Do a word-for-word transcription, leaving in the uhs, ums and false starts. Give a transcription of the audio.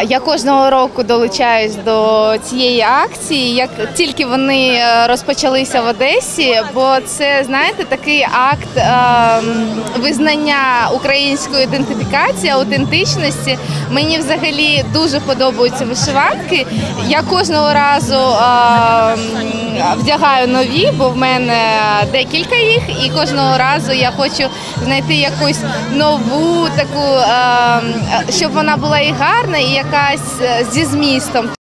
Я кожного року долучаюсь до цієї акції, як тільки вони розпочалися в Одесі, бо це, знаєте, такий акт е, визнання української ідентифікації, аутентичності. Мені взагалі дуже подобаються вишиванки. Я кожного разу е, вдягаю нові, бо в мене декілька їх, і кожного разу я хочу знайти якусь нову таку, е, щоб вона була і гарна, і якась зі змістом.